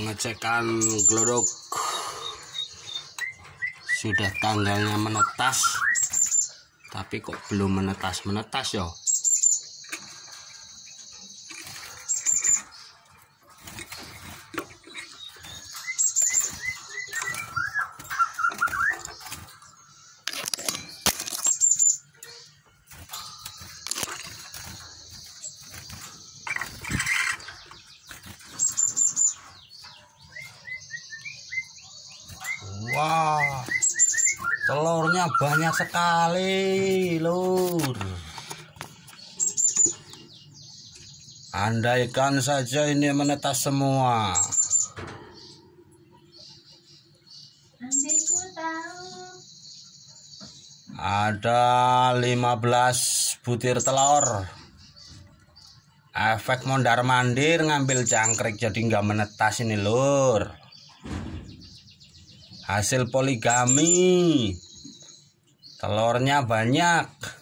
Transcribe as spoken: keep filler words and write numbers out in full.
Pengecekan glodok sudah tanggalnya menetas, tapi kok belum menetas-menetas ya. Wah, telurnya banyak sekali, lur. Andaikan saja ini menetas semua. Andaiku tahu. Ada lima belas butir telur. Efek mondar-mandir ngambil jangkrik jadi nggak menetas ini, lur. Hasil poligami, telurnya banyak.